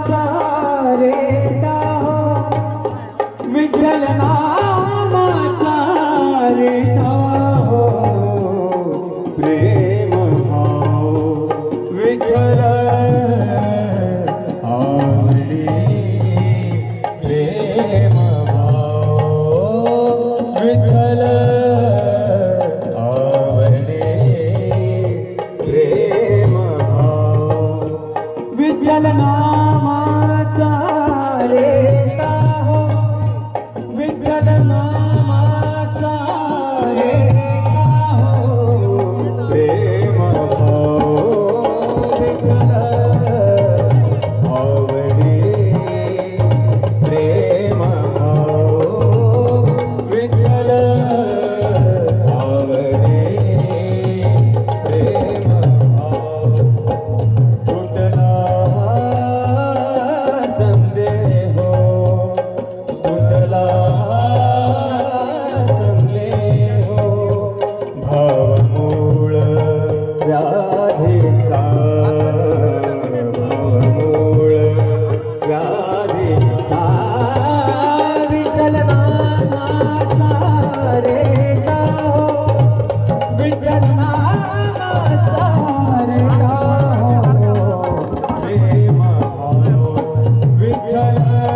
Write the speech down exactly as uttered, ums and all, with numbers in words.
रेटा हो विठ्ठल नामाचा रेटा हो प्रेम भाव विठ्ठल आवडी प्रेम भाव विठ्ठल आवडी प्रेम भाव विठ्ठल नामाचा रेटा हो विठ्ठल नामाचा रेटा हो प्रेम भाव विठ्ठल आवडी प्रेम भाव विठ्ठल आवडी प्रेम भाव तुटला संदेह तुटला संदेह भावमूळ व्याधीचा भावमूळ व्याधीचा विठ्ठल नामाचा रेटा हो विठ्ठल नामाचा रेटा हो प्रेम भाव विठ्ठल